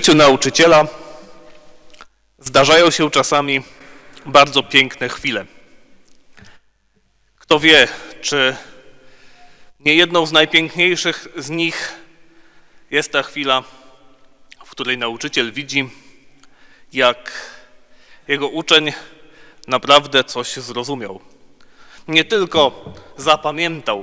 życiu nauczyciela zdarzają się czasami bardzo piękne chwile. Kto wie, czy nie jedną z najpiękniejszych z nich jest ta chwila, w której nauczyciel widzi, jak jego uczeń naprawdę coś zrozumiał. Nie tylko zapamiętał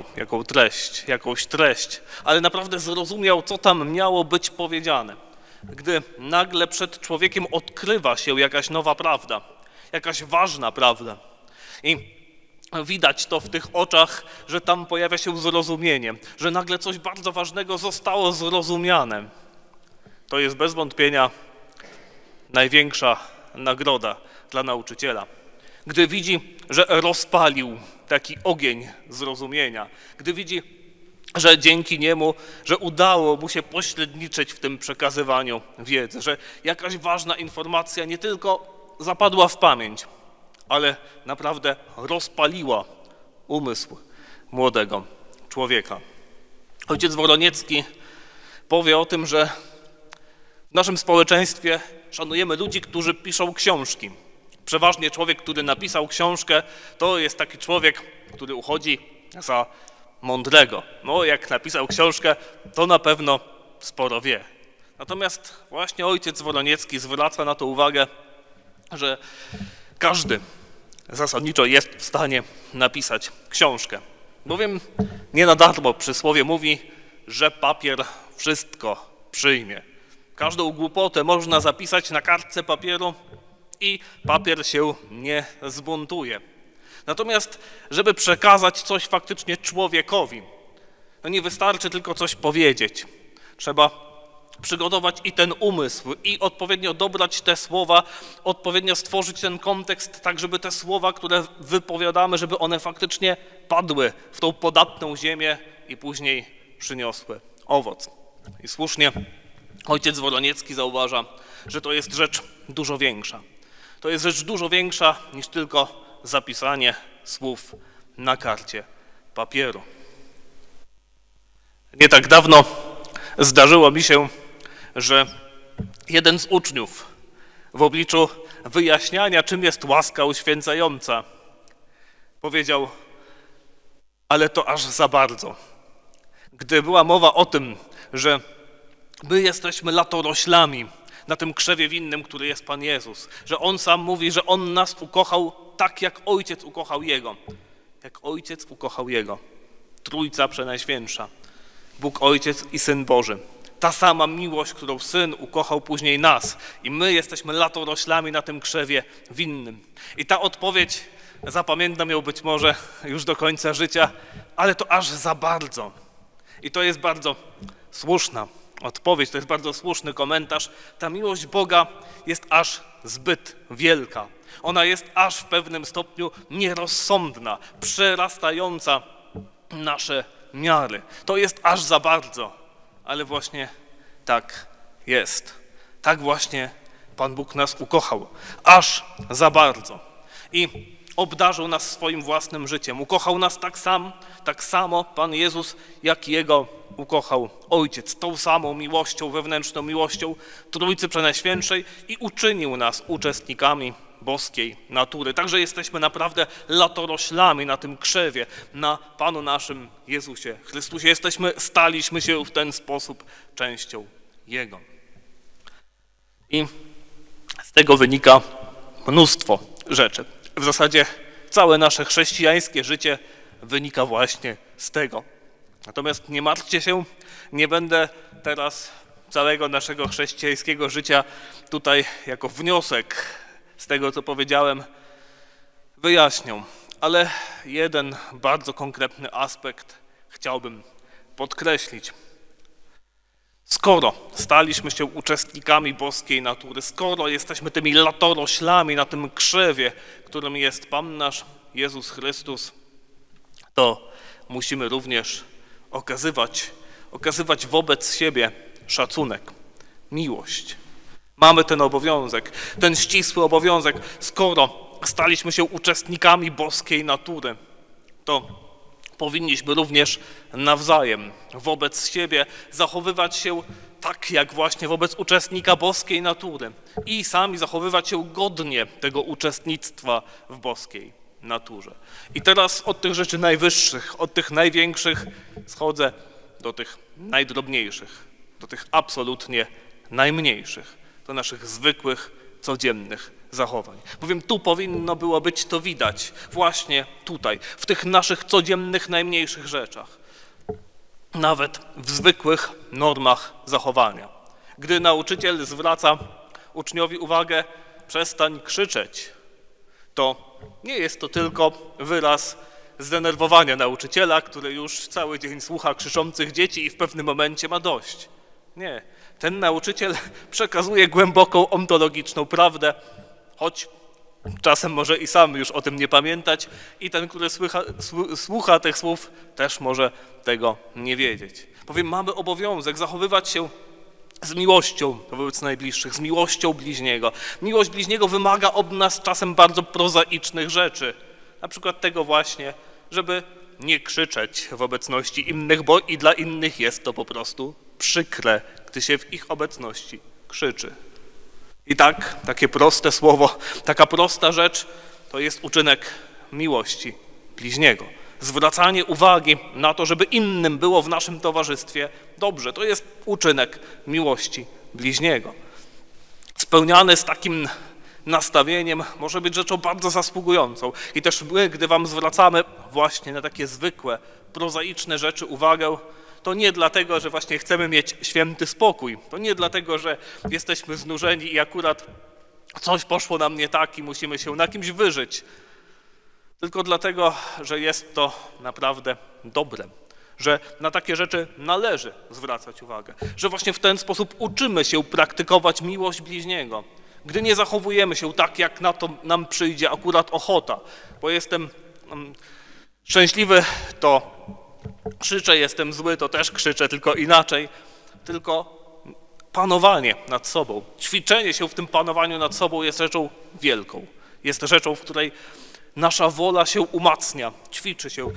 jakąś treść, ale naprawdę zrozumiał, co tam miało być powiedziane. Gdy nagle przed człowiekiem odkrywa się jakaś nowa prawda, jakaś ważna prawda i widać to w tych oczach, że tam pojawia się zrozumienie, że nagle coś bardzo ważnego zostało zrozumiane. To jest bez wątpienia największa nagroda dla nauczyciela. Gdy widzi, że rozpalił taki ogień zrozumienia, gdy widzi, że dzięki niemu, że udało mu się pośredniczyć w tym przekazywaniu wiedzy, że jakaś ważna informacja nie tylko zapadła w pamięć, ale naprawdę rozpaliła umysł młodego człowieka. Ojciec Woroniecki powie o tym, że w naszym społeczeństwie szanujemy ludzi, którzy piszą książki. Przeważnie człowiek, który napisał książkę, to jest taki człowiek, który uchodzi za mądrego. No, jak napisał książkę, to na pewno sporo wie. Natomiast właśnie ojciec Woroniecki zwraca na to uwagę, że każdy zasadniczo jest w stanie napisać książkę. Bowiem nie na darmo przysłowie mówi, że papier wszystko przyjmie. Każdą głupotę można zapisać na kartce papieru i papier się nie zbuntuje. Natomiast, żeby przekazać coś faktycznie człowiekowi, no nie wystarczy tylko coś powiedzieć. Trzeba przygotować i ten umysł, i odpowiednio dobrać te słowa, odpowiednio stworzyć ten kontekst, tak żeby te słowa, które wypowiadamy, żeby one faktycznie padły w tą podatną ziemię i później przyniosły owoc. I słusznie ojciec Woroniecki zauważa, że to jest rzecz dużo większa. To jest rzecz dużo większa niż tylko zapisanie słów na karcie papieru. Nie tak dawno zdarzyło mi się, że jeden z uczniów w obliczu wyjaśniania, czym jest łaska uświęcająca, powiedział: ale to aż za bardzo. Gdy była mowa o tym, że my jesteśmy latoroślami na tym krzewie winnym, który jest Pan Jezus, że On sam mówi, że On nas ukochał tak, jak Ojciec ukochał Jego. Jak Ojciec ukochał Jego. Trójca Przenajświętsza. Bóg Ojciec i Syn Boży. Ta sama miłość, którą Syn ukochał później nas. I my jesteśmy latoroślami na tym krzewie winnym. I ta odpowiedź, zapamiętam ją być może już do końca życia, ale to aż za bardzo. I to jest bardzo słuszna odpowiedź, to jest bardzo słuszny komentarz. Ta miłość Boga jest aż zbyt wielka. Ona jest aż w pewnym stopniu nierozsądna, przerastająca nasze miary. To jest aż za bardzo, ale właśnie tak jest. Tak właśnie Pan Bóg nas ukochał, aż za bardzo. I obdarzył nas swoim własnym życiem. Ukochał nas tak samo Pan Jezus, jak Jego ukochał Ojciec. Tą samą miłością, wewnętrzną miłością Trójcy Przenajświętszej i uczynił nas uczestnikami boskiej natury. Także jesteśmy naprawdę latoroślami na tym krzewie, na Panu naszym Jezusie Chrystusie. Staliśmy się w ten sposób częścią Jego. I z tego wynika mnóstwo rzeczy. W zasadzie całe nasze chrześcijańskie życie wynika właśnie z tego. Natomiast nie martwcie się, nie będę teraz całego naszego chrześcijańskiego życia tutaj jako wniosek z tego, co powiedziałem, wyjaśniał. Ale jeden bardzo konkretny aspekt chciałbym podkreślić. Skoro staliśmy się uczestnikami boskiej natury, skoro jesteśmy tymi latoroślami na tym krzewie, którym jest Pan nasz Jezus Chrystus, to musimy również okazywać wobec siebie szacunek, miłość. Mamy ten obowiązek, ten ścisły obowiązek. Skoro staliśmy się uczestnikami boskiej natury, to powinniśmy również nawzajem wobec siebie zachowywać się tak jak właśnie wobec uczestnika boskiej natury i sami zachowywać się godnie tego uczestnictwa w boskiej naturze. I teraz od tych rzeczy najwyższych, od tych największych schodzę do tych najdrobniejszych, do tych absolutnie najmniejszych, do naszych zwykłych, codziennych zachowań. Bowiem tu powinno było być to widać, właśnie tutaj, w tych naszych codziennych, najmniejszych rzeczach. Nawet w zwykłych normach zachowania. Gdy nauczyciel zwraca uczniowi uwagę, przestań krzyczeć, to nie jest to tylko wyraz zdenerwowania nauczyciela, który już cały dzień słucha krzyczących dzieci i w pewnym momencie ma dość. Nie, ten nauczyciel przekazuje głęboką ontologiczną prawdę, choć czasem może i sam już o tym nie pamiętać i ten, który słucha tych słów, też może tego nie wiedzieć. Bowiem mamy obowiązek zachowywać się z miłością wobec najbliższych, z miłością bliźniego. Miłość bliźniego wymaga od nas czasem bardzo prozaicznych rzeczy. Na przykład tego właśnie, żeby nie krzyczeć w obecności innych, bo i dla innych jest to po prostu przykre, gdy się w ich obecności krzyczy. I tak, takie proste słowo, taka prosta rzecz to jest uczynek miłości bliźniego. Zwracanie uwagi na to, żeby innym było w naszym towarzystwie dobrze, to jest uczynek miłości bliźniego. Spełniany z takim nastawieniem może być rzeczą bardzo zasługującą. I też my, gdy wam zwracamy właśnie na takie zwykłe, prozaiczne rzeczy uwagę, to nie dlatego, że właśnie chcemy mieć święty spokój, to nie dlatego, że jesteśmy znużeni i akurat coś poszło nam nie tak i musimy się na kimś wyżyć, tylko dlatego, że jest to naprawdę dobre, że na takie rzeczy należy zwracać uwagę, że właśnie w ten sposób uczymy się praktykować miłość bliźniego, gdy nie zachowujemy się tak, jak na to nam przyjdzie akurat ochota, bo jestem szczęśliwy, to krzyczę, jestem zły, to też krzyczę, tylko inaczej, tylko panowanie nad sobą, ćwiczenie się w tym panowaniu nad sobą jest rzeczą wielką, jest rzeczą, w której nasza wola się umacnia, ćwiczy się,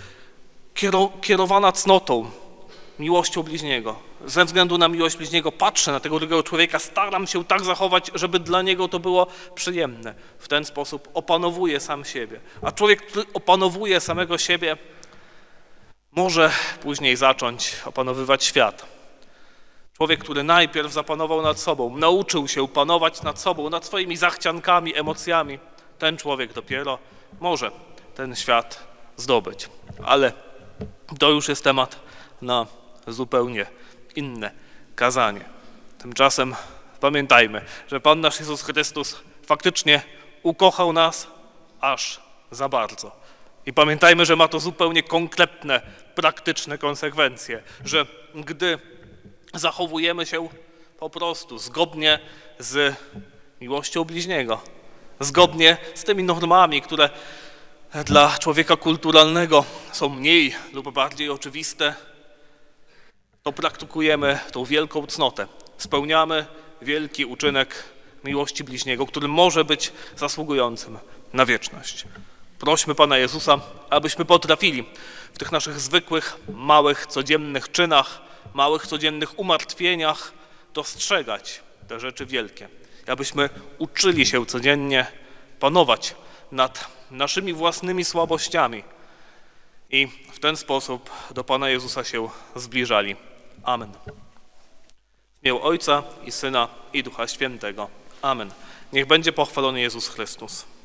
kierowana cnotą, miłością bliźniego. Ze względu na miłość bliźniego patrzę na tego drugiego człowieka, staram się tak zachować, żeby dla niego to było przyjemne. W ten sposób opanowuję sam siebie. A człowiek, który opanowuje samego siebie, może później zacząć opanowywać świat. Człowiek, który najpierw zapanował nad sobą, nauczył się panować nad sobą, nad swoimi zachciankami, emocjami, ten człowiek dopiero może ten świat zdobyć. Ale to już jest temat na zupełnie inne kazanie. Tymczasem pamiętajmy, że Pan nasz Jezus Chrystus faktycznie ukochał nas aż za bardzo. I pamiętajmy, że ma to zupełnie konkretne, praktyczne konsekwencje, że gdy zachowujemy się po prostu zgodnie z miłością bliźniego, zgodnie z tymi normami, które dla człowieka kulturalnego są mniej lub bardziej oczywiste, to praktykujemy tą wielką cnotę. Spełniamy wielki uczynek miłości bliźniego, który może być zasługującym na wieczność. Prośmy Pana Jezusa, abyśmy potrafili w tych naszych zwykłych, małych, codziennych czynach, małych, codziennych umartwieniach dostrzegać te rzeczy wielkie. Abyśmy uczyli się codziennie panować nad naszymi własnymi słabościami i w ten sposób do Pana Jezusa się zbliżali. Amen. W imię Ojca i Syna i Ducha Świętego. Amen. Niech będzie pochwalony Jezus Chrystus.